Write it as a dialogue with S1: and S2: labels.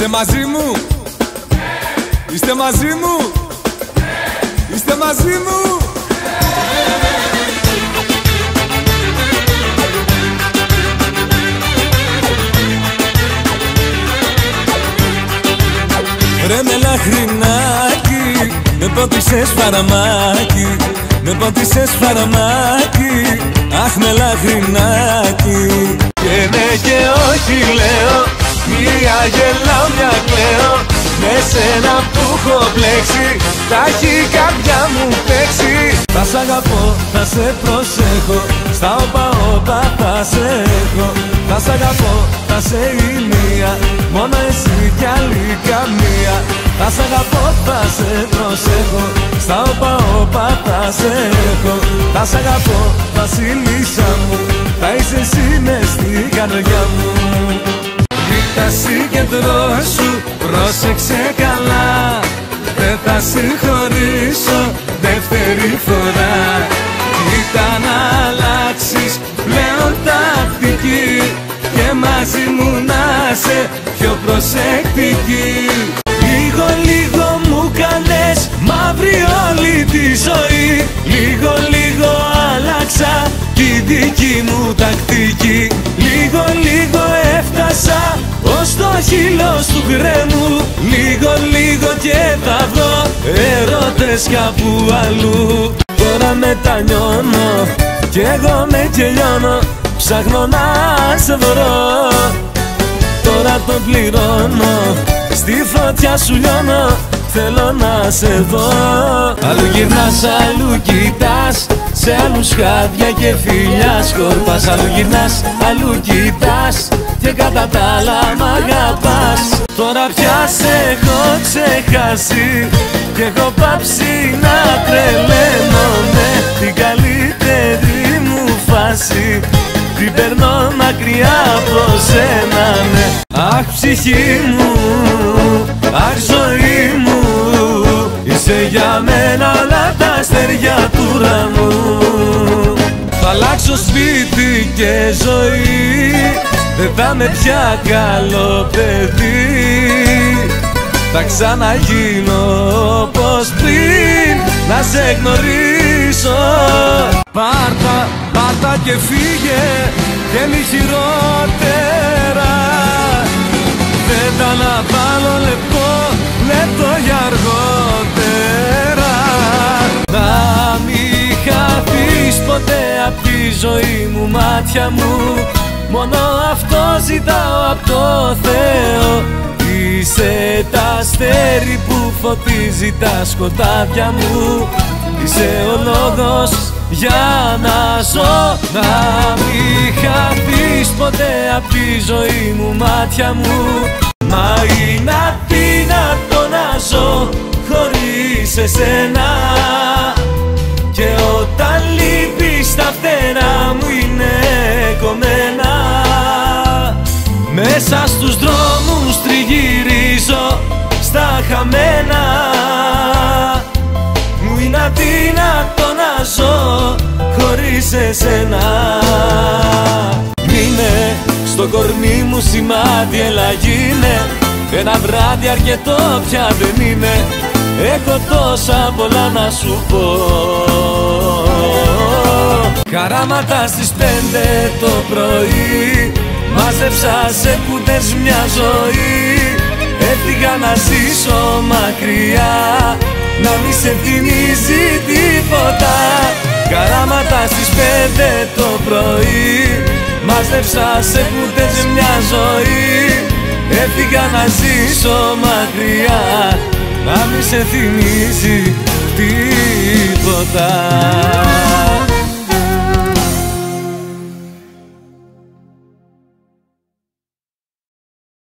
S1: Είστε μαζί μου? Είστε μαζί μου? Είστε μαζί μου? Ρε μελαχρινάκι, με πότισες παραμάκι, με πότισες παραμάκι, αχ μελαχρινάκι. Και ναι και όχι λέω, μία γελάω μια κλαίω, με σένα που έχω μπλέξει, θα έχει η καρδιά μου παίξει. Θα σ' αγαπώ, θα σε προσέχω, στα όπα θα σε έχω. Θα σ' αγαπώ, θα σε ηλία, μόνο εσύ κι άλλη καμία. Θα σ' αγαπώ, θα σε προσέχω, στα όπα θα σε έχω. Θα σ' αγαπώ, βασίλισσα μου, θα είσαι εσύ μες στην καρδιά μου. Κοίτα συγκεντρώσου, πρόσεξε καλά, δεν θα συγχωρήσω δεύτερη φορά. Κοίτα να αλλάξεις πλέον τακτική και μαζί μου να σε πιο προσεκτική. Λίγο λίγο μου κάνες μαύρη όλη τη ζωή, λίγο λίγο άλλαξα τη δική μου τακτική. Λίγο λίγο έφτασα ως το χείλος του γκρέμου, λίγο λίγο και θα βρω έρωτες κάπου αλλού. Τώρα μετανιώνω κι εγώ με κελιώνω, ψάχνω να σε βρω. Τώρα το πληρώνω, στη φωτιά σου λιώνω, θέλω να σε δω. Αλλού γυρνάς, αλλού κοιτάς, σε άλλους χάδια και φιλιά σκορπάς. Αλλού γυρνάς, αλλού κοιτάς και κατά τα άλλα μ' αγαπάς. Τώρα πια σε έχω ξεχάσει κι έχω πάψει να τρελαίνομαι. Την καλύτερη μου φάση την περνώ μακριά από σένα, ναι. Αχ ψυχή μου, αχ ζωή μου, είσαι για μένα όλα τα αστέρια του ουρανού. Θα αλλάξω σπίτι και ζωή, δεν θα είμαι πια καλό παιδί. Θα ξαναγίνω όπως πριν, να σε γνωρίσω. Πάρτα, πάρτα και φύγε και μη χειρότερα. Δεν τα αναβάλω λεπτό για αργότερα. Να μη χαθείς ποτέ απ' τη ζωή μου, μάτια μου, μόνο αυτό ζητάω απ' το Θεό. Είσαι τα αστέρι που φωτίζει τα σκοτάδια μου, είσαι ο λόγος για να ζω. Να μη χαθείς ποτέ απ' τη ζωή μου, μάτια μου, μα είναι αδύνατο να ζω χωρίς εσένα. Και όταν λείπεις τα φτερά μου είναι κομμένα, μέσα στους δρόμους τριγυρίζω στα χαμένα. Μου είναι αδύνατο να ζω χωρίς εσένα. Μείνε στο κορμί μου σημάδι, έλα γίνε, ένα βράδυ αρκετό πια δεν είναι. Έχω τόσα πολλά να σου πω. Χαράματα στις 5 το πρωί, μάζεψα σε κούτες μια ζωή. Έφυγα να ζήσω μακριά, να μη σε θυμίζει τίποτα. Καράματα στις 5 το πρωί, μάζεψα σε κούτες μια ζωή. Έφυγα να ζήσω μακριά, να μη σε θυμίζει τίποτα.